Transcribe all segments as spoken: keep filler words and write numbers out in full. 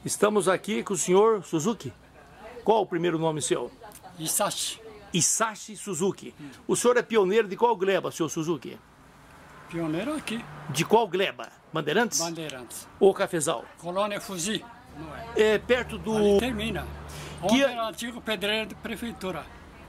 Estamos aqui com o senhor Suzuki. Qual o primeiro nome seu? Isashi. Isashi Suzuki. O senhor é pioneiro de qual gleba, senhor Suzuki? Pioneiro aqui. De qual gleba? Bandeirantes? Bandeirantes. Ou Cafezal? Colônia Fuji. Não é? É perto do... Ali termina. Onde Que... era o antigo pedreiro de prefeitura.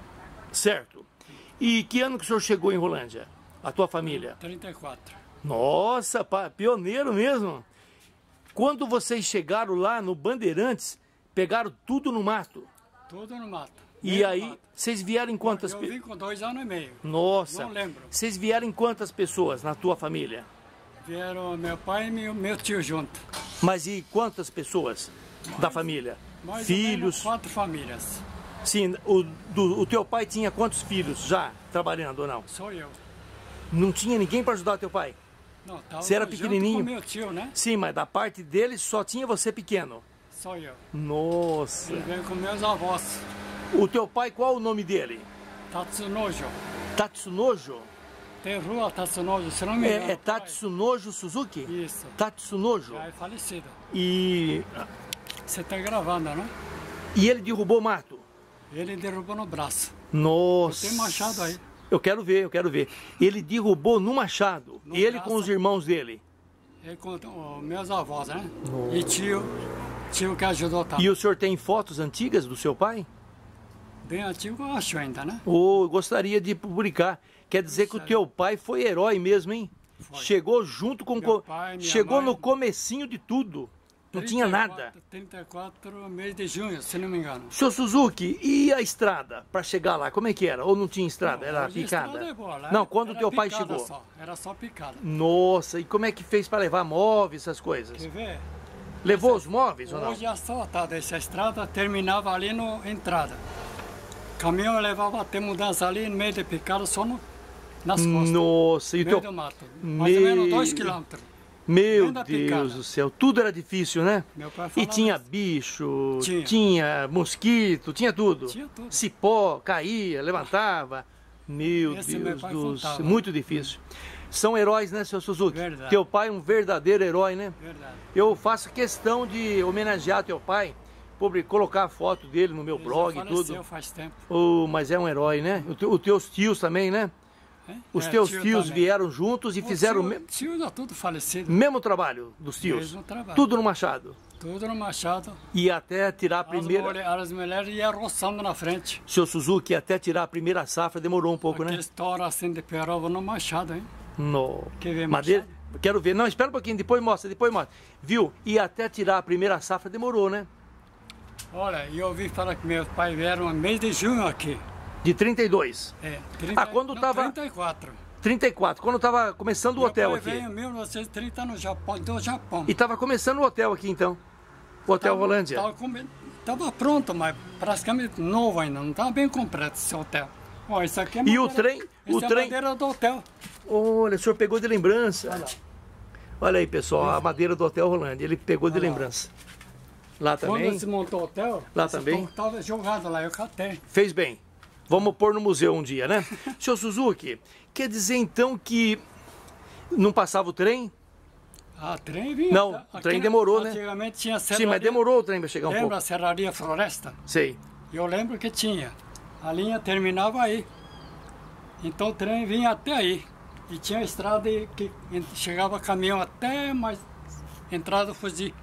Certo. E que ano que o senhor chegou em Rolândia? A tua família? trinta e quatro. Nossa, pá, pioneiro mesmo. Quando vocês chegaram lá no Bandeirantes, pegaram tudo no mato. Tudo no mato. E Meio aí, mato. vocês vieram em quantas Eu pessoas? vim com dois anos e meio. Nossa. Não lembro. Vocês vieram em quantas pessoas na tua família? Vieram meu pai e meu, meu tio junto. Mas e quantas pessoas da família? Mais Filhos? ou menos quatro famílias. Sim, o, do, o teu pai tinha quantos filhos já trabalhando ou não? Sou eu. Não tinha ninguém para ajudar teu pai? Não, tava Você era junto pequenininho? com meu tio, né? Sim, mas da parte dele só tinha você pequeno. Sou eu. Nossa. Ele veio com meus avós. O teu pai, qual o nome dele? Tatsunojo. Tatsunojo? Tem rua Tatsunojo, se não me engano. É, é Tatsunojo Suzuki? Isso. Tatsunojo. Já é falecido. E, Você está gravando, né? e ele derrubou mato? Ele derrubou no braço. Nossa. Tem machado aí. Eu quero ver, eu quero ver. Ele derrubou no machado. No ele braço. com os irmãos dele. Ele com os meus avós, né? E tio, tio que ajudou também. E o senhor tem fotos antigas do seu pai? Bem antigo, eu acho ainda, né? Ou gostaria de publicar. Quer dizer que o teu pai foi herói mesmo, hein? Foi. Chegou junto com... Meu co- pai, minha Chegou mãe. no comecinho de tudo. Não tinha nada. trinta e quatro mês de junho, se não me engano. Seu Suzuki, e a estrada para chegar lá? Como é que era? Ou não tinha estrada? Era Hoje a picada? estrada é boa, né? Não, quando o Era teu pai picada chegou. Só. Era só picada. Nossa, e como é que fez para levar móveis, essas coisas? Quer ver? Levou os móveis ou não? Hoje asfaltada, essa estrada terminava ali na entrada. Caminhão levava até mudança ali no meio de picada, só no, nas costas. Nossa, e o No meio teu... do mato. Mais ou Meu- menos dois quilômetros. Meu Bem da Deus picada. do céu, tudo era difícil, né? Meu pai E falava tinha assim. bicho, Tinha. tinha mosquito, tinha tudo. Tinha tudo. Cipó, caía, levantava. Meu Esse meu Deus pai do contava. céu, muito difícil. São heróis, né, seu Suzuki? Verdade. Teu pai é um verdadeiro herói, né? Verdade. Eu faço questão de homenagear teu pai, publi- colocar a foto dele no meu Ele blog já e tudo. faleceu faz tempo. Oh, mas é um herói, né? O te- Os teus tios também, né? É? Os É, teus tio tios também. vieram juntos e O fizeram o tio, me- tio já tudo falecido. mesmo trabalho dos tios. Mesmo trabalho. Tudo no machado. Tudo no machado. E até tirar a As, primeira... mulher, as mulheres iam roçando na frente. Seu Suzuki, até tirar a primeira safra demorou um pouco, Aquele né? estouro assim de peroba no machado, hein? No... Quer ver Madeira... machado? Quero ver. Não, espera um pouquinho, depois mostra, depois mostra. Viu? E até tirar a primeira safra demorou, né? Olha, eu ouvi falar que meus pais vieram no mês de junho aqui. De trinta e dois. É, trinta, Ah, quando não, tava- trinta e quatro. trinta e quatro, quando tava começando o Meu hotel pai aqui. veio em mil novecentos e trinta no Japão, do Japão. E tava começando o hotel aqui, então. O Hotel Tava- Rolândia. Tava, come- tava pronto, mas praticamente novo ainda, não estava bem completo esse hotel. Ó, isso aqui é E o madeira- trem? O esse é trem- madeira do hotel. Olha, o senhor pegou de lembrança. Olha lá. Olha aí, pessoal, a madeira do Hotel Rolândia. Ele pegou de Olha lá. lembrança. Lá Quando também. se montou o hotel, Lá esse também? povo tava jogado lá, eu catei. Fez bem. Vamos pôr no museu um dia, né? Seu Suzuki, quer dizer então que não passava o trem? Ah, trem vinha. Não, Aqui o trem na- demorou, né? Antigamente tinha Sim, serraria. mas demorou o trem para chegar um Lembra pouco. a Serraria Floresta? Sei. Eu lembro que tinha. A linha terminava aí. Então o trem vinha até aí. E tinha estrada que chegava caminhão até mais entrada Fuji.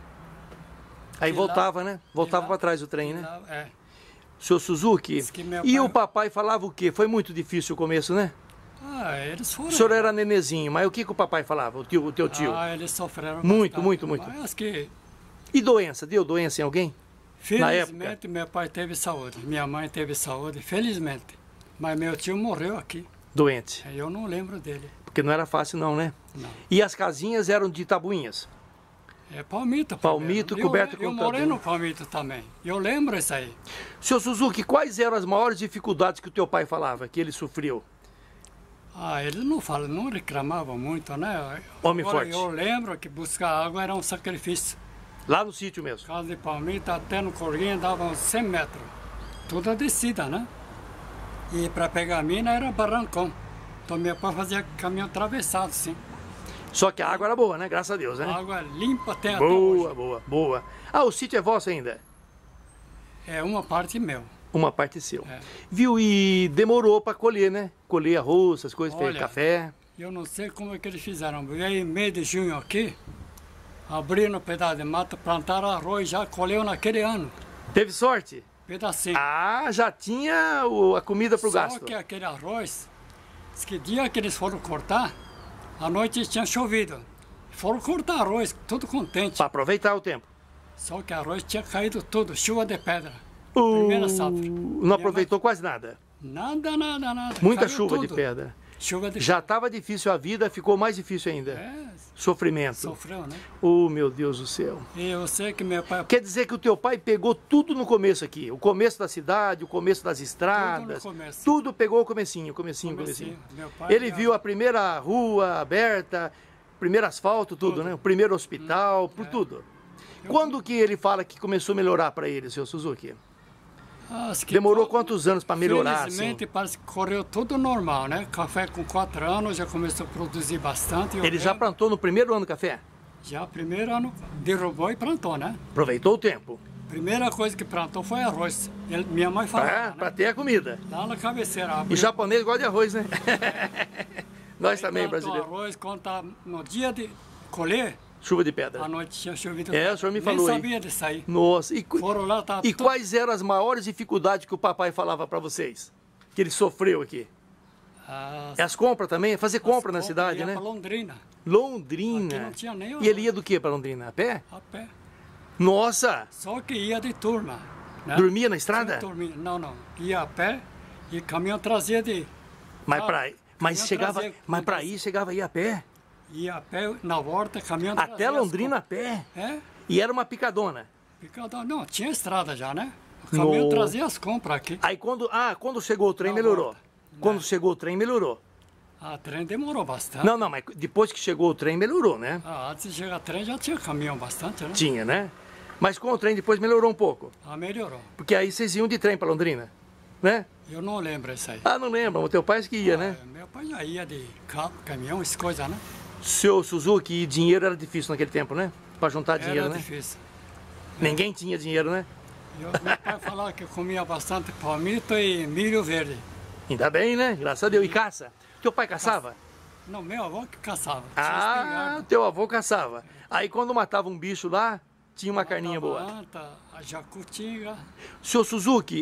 Aí E voltava, lá- né? Voltava e lá- para trás o trem, né? Lá- É. Seu Suzuki, Diz que meu e pai- o papai falava o quê? Foi muito difícil o começo, né? Ah, eles foram. O senhor era nenezinho, mas o que, que o papai falava, o, tio, o teu tio? Ah, eles sofreram Muito, bastante. muito, muito. Mas que, E doença? Deu doença em alguém? Na época? felizmente, meu pai teve saúde. Minha mãe teve saúde, felizmente. Mas meu tio morreu aqui. Doente. Eu não lembro dele. Porque não era fácil não, né? Não. E as casinhas eram de tabuinhas? É palmito. Palmito primeiro. coberto eu, com Eu morei tabu. no palmito também. Eu lembro isso aí. Seu Suzuki, quais eram as maiores dificuldades que o teu pai falava, que ele sofreu? Ah, eles não falam, não reclamavam muito, né? Homem Agora, forte. Eu lembro que buscar água era um sacrifício. Lá no sítio mesmo? Casa de palmito até no Corguinho dava uns cem metros. Toda descida, né? E para pegar a mina era barrancão. Então meu pai fazia caminho atravessado, sim. Só que a água era boa, né? Graças a Deus, né? A água limpa tem até Boa, hoje. boa, boa. Ah, o sítio é vosso ainda? É uma parte meu. Uma parte seu. É. Viu? E demorou para colher, né? Colher arroz, essas coisas, fez Olha, café. Eu não sei como é que eles fizeram. Veio em meio de junho aqui, abriram um pedaço de mata, plantaram arroz, já colheu naquele ano. Teve sorte? Pedacinho. Ah, já tinha o- a comida para o Só gasto. que aquele arroz, diz que dia que eles foram cortar, à noite tinha chovido. Foram cortar arroz, tudo contente. Para aproveitar o tempo. Só que arroz tinha caído tudo, chuva de pedra. Uh, Primeira safra. não aproveitou quase nada. Nada, nada, nada. Muita Caiu chuva de tudo. pedra. Chuva de Já estava difícil a vida, ficou mais difícil ainda. É, Sofrimento. sofreu, né? Oh, meu Deus do céu. E eu sei que meu pai... Quer dizer que o teu pai pegou tudo no começo aqui. O começo da cidade, o começo das estradas. Tudo no começo. Tudo pegou o comecinho, comecinho, Comecinho. comecinho. Meu pai Ele já- viu a primeira rua aberta, primeiro asfalto, tudo, Tudo. né? O primeiro hospital, por é. tudo. Quando que ele fala que começou a melhorar para ele, seu Suzuki? Acho que Demorou co- quantos anos para melhorar, assim? Felizmente parece que correu tudo normal, né? Café com quatro anos já começou a produzir bastante. eu Ele já lembro. plantou no primeiro ano café? Já primeiro ano derrubou e plantou, né? Aproveitou o tempo. Primeira coisa que plantou foi arroz. Ele- minha mãe falava, Para, né? para ter a comida. Lá na cabeceira. E abriu- japonês gosta de arroz, né? Nós aí também, plantou brasileiros. arroz, quando tá no dia de colher, Chuva de pedra. à noite tinha chovido. É, o senhor me Nem falou aí. sabia de sair. Nossa, e, cu- Foram lá, tá e tudo- quais eram as maiores dificuldades que o papai falava para vocês? Que ele sofreu aqui? Ah, É as compras também? Fazer compra na cidade, ia né? pra Londrina, Londrina. Aqui não tinha nem E ele ia do que para Londrina? A pé? a pé. Nossa! Só que ia de turma. Né? Dormia na estrada? Sim, dormia. Não, não. Ia a pé e caminhão trazia de... Mas Ah, para mas caminhão chegava, trazia- mas para ir chegava aí a pé? Ia a pé, na volta, caminhão Até trazia as Londrina a pé? compras. É? E era uma picadona. Picadão. Não, tinha estrada já, né? O caminhão No- trazia as compras aqui. Aí quando, ah, quando chegou o trem Na melhorou. volta. Quando É. chegou o trem melhorou. A trem demorou bastante. Não, não, mas depois que chegou o trem melhorou, né? Ah, antes de chegar a trem já tinha caminhão bastante, né? Tinha, né? Mas com o trem depois melhorou um pouco. Ah, melhorou. Porque aí vocês iam de trem para Londrina, né? Eu não lembro isso aí. Ah, não lembra, o teu pai que ia, né? Ah, meu pai já ia de carro, caminhão, essas coisas, né? Seu Suzuki, e dinheiro era difícil naquele tempo, né? Para juntar dinheiro, Era né? difícil. Ninguém tinha dinheiro, né? Eu, meu pai falava que eu comia bastante palmito e milho verde. Ainda bem, né? Graças a Deus. E caça? Teu pai caçava? Não, meu avô que caçava. Tinha Ah, espingarda. teu avô caçava. Aí quando matava um bicho lá, tinha uma carninha boa. Anta, a jacutinga. Seu Suzuki,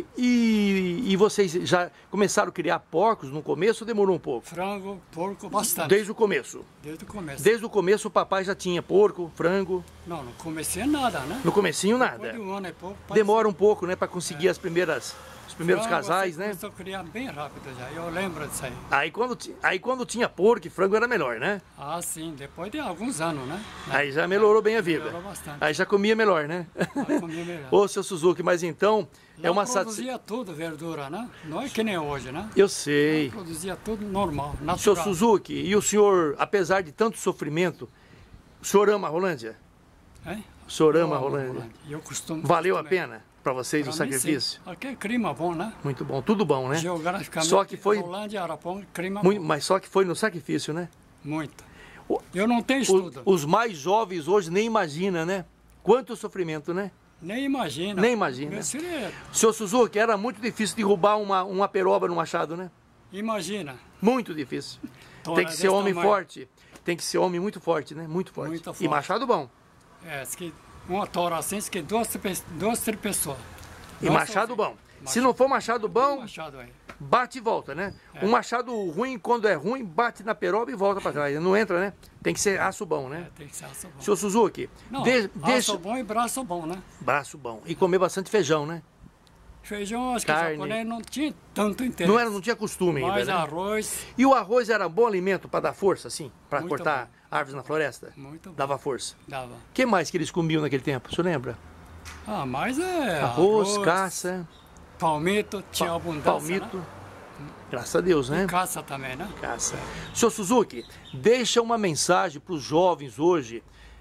e, e vocês já começaram a criar porcos no começo ou demorou um pouco? Frango, porco, bastante. Desde o começo. Desde o começo. Desde o começo o papai já tinha porco, frango. Não, não comecei nada, né? No comecinho Depois nada. de um ano e pouco. Demora um pouco, né, para conseguir as primeiras, os primeiros frango, casais, assim, né? Começou a criar bem rápido já. Eu lembro disso aí. Aí quando, ti- aí quando tinha porco e frango era melhor, né? Ah, sim. Depois de alguns anos, né? Aí já melhorou bem a vida. Melhorou bastante. Aí já comia melhor, né? Aí comia melhor. Ô, seu Suzuki, mas então é Lá uma satisfação. produzia tudo verdura, né? Não é que nem hoje, né? Eu sei. Produzia tudo normal, Seu natural. Suzuki, e o senhor, apesar de tanto sofrimento, o senhor ama a Rolândia? Hein? O senhor ama a Eu amo Rolândia? Eu costumo. Valeu a também. pena para vocês Pra o mim, sacrifício? sim. Aqui é clima bom, né? Muito bom, tudo bom, né? Geograficamente, Só que foi- Rolândia, Araponga, clima Muito, bom. mas só que foi no sacrifício, né? Muito. O- Eu não tenho O- estudo. os mais jovens hoje nem imaginam, né? Quanto sofrimento, né? Nem imagina. Nem imagina. Meu filho é- Seu Suzuki, era muito difícil derrubar uma, uma peroba no machado, né? Imagina. Muito difícil. Tona Tem que ser desse homem tamanho. forte. Tem que ser homem muito forte, né? Muito forte. Muito E forte. machado bom. É, diz que uma tora assim, diz que duas, pe- duas, três pessoas. E Nossa, machado filho. bom. Se não for machado bom, Machado aí. bate e volta, né? É. Um machado ruim, quando é ruim, bate na peroba e volta para trás. Não entra, né? Tem que ser aço bom, né? É, tem que ser aço bom. Seu Suzuki, Não, de- deixa... aço bom e braço bom, né? Braço bom. E comer bastante feijão, né? Feijão, acho que Carne. o japonês não tinha tanto interesse. Não, era, não tinha costume ainda, Mas né? arroz, E o arroz era bom alimento para dar força, assim? Para Muito cortar bom. árvores na floresta? muito bom. Dava força. Dava. O que mais que eles comiam naquele tempo? O senhor lembra? Ah, mas é Arroz, caça, palmito, tinha abundância, palmito. né? Graças a Deus, né? Caça também, né? Caça. Senhor Suzuki, deixa uma mensagem para os jovens hoje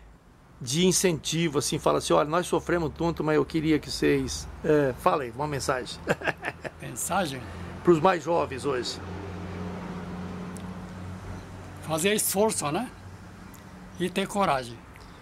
de incentivo, assim, fala assim, olha, nós sofremos tanto, mas eu queria que vocês... É, fala aí, uma mensagem. Mensagem, Para os mais jovens hoje. fazer esforço, né? e ter coragem.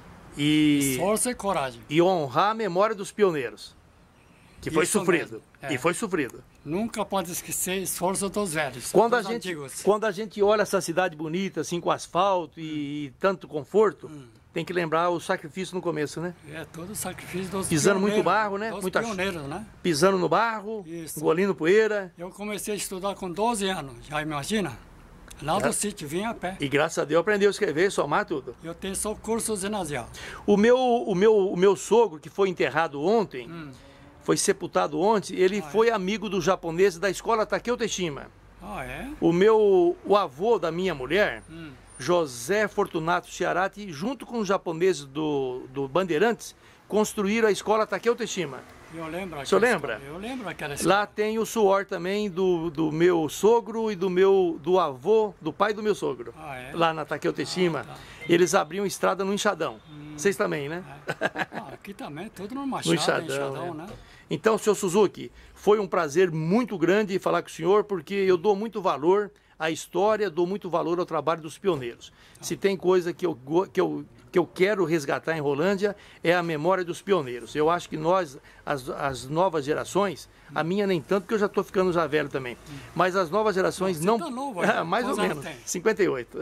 E, Força e coragem. e honrar a memória dos pioneiros. Que foi Isso sofrido. mesmo, é. E foi sofrido. Nunca pode esquecer o esforço dos velhos, Quando a, dos gente, antigos. quando a gente olha essa cidade bonita, assim, com asfalto e, e tanto conforto, Hum. tem que lembrar o sacrifício no começo, né? É todo o sacrifício dos Pisando muito pioneiros, barro, né? Dos Muita- pioneiros, né? Pisando no barro, Isso. engolindo poeira. Eu comecei a estudar com doze anos, já imagina? Lá do É. sítio, vinha a pé. E graças a Deus aprendeu a escrever, somar tudo. Eu tenho só curso ginasial. O meu, o meu, o meu sogro, que foi enterrado ontem, Hum. foi sepultado ontem, ele Ah, é? foi amigo dos japoneses da escola Takeo Teshima. Ah, é? O meu, o avô da minha mulher, Hum. José Fortunato Chiarati, junto com os japoneses do, do Bandeirantes, construíram a escola Takeo Teshima. Eu lembro. O senhor aquela lembra? escola, Eu lembro aquela Lá tem o suor também do, do meu sogro e do meu do avô, do pai do meu sogro. Ah, é? Lá na Takeo Teshima, Ah, tá. eles abriam estrada no enxadão. Vocês também, né? Ah, aqui também, tudo no No machado, enxadão, enxadão, é. né? Então, senhor Suzuki, foi um prazer muito grande falar com o senhor, porque eu dou muito valor à história, dou muito valor ao trabalho dos pioneiros. Se tem coisa que eu, go- que eu, que eu quero resgatar em Rolândia, é a memória dos pioneiros. Eu acho que nós, as, as novas gerações, a minha nem tanto, porque eu já estou ficando já velho também, mas as novas gerações Você não... tá novo ainda. Mais ou Quantos anos menos, tem? cinquenta e oito.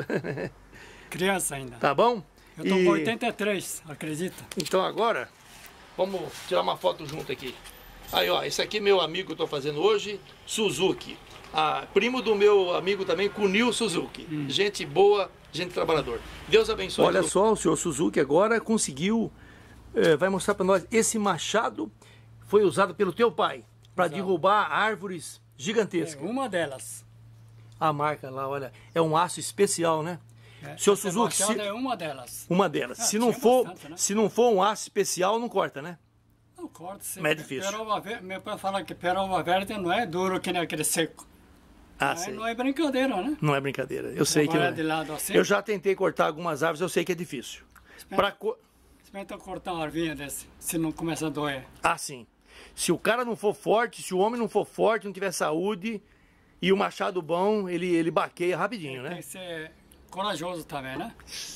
Criança ainda. Tá bom? Eu tô E- com oitenta e três, acredita? Então agora, vamos tirar uma foto junto aqui. Aí, ó, esse aqui é meu amigo que eu tô fazendo hoje, Suzuki. Ah, primo do meu amigo também, Kunio Suzuki. Gente boa, gente trabalhador. Deus abençoe. Olha só, o senhor Suzuki agora conseguiu, eh, vai mostrar para nós, esse machado foi usado pelo teu pai para Exato. derrubar árvores É gigantescas. uma delas. A marca lá, olha, é um aço especial, né? É, Senhor essa Suzuki, machada se- é uma delas. Uma delas. Ah, se não tinha for, bastante, né? se não for um aço especial, não corta, né? Não corta. se- Mas é difícil. Peroba verde, meu pai fala que peroba verde não é duro que nem aquele seco. Ah, É, sei. não é brincadeira, né? Não é brincadeira. Eu sei que não Trabalhar é. de lado assim. Eu já tentei cortar algumas árvores, eu sei que é difícil. Pra co... Experimenta cortar uma arvinha desse, se não começa a doer. Ah, sim. Se o cara não for forte, se o homem não for forte, não tiver saúde e o machado bom, ele, ele baqueia rapidinho, Tem né? que ser corajoso também, né?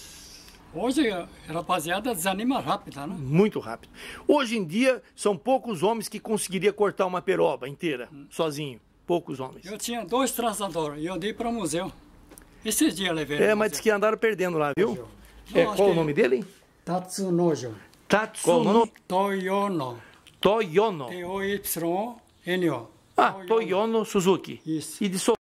Hoje a rapaziada desanima rápido, né? Muito rápido. Hoje em dia, são poucos homens que conseguiria cortar uma peroba inteira, sozinho. Poucos homens. Eu tinha dois traçadores e eu dei para o museu. Esses dias eu levei. É, no mas museu. diz que andaram perdendo lá, viu? Não, É, acho qual o que- nome dele? Tatsunojo. Tatsuno Toyono. Toyono. T O Y N O. Ah, Toyono Suzuki. Isso. E de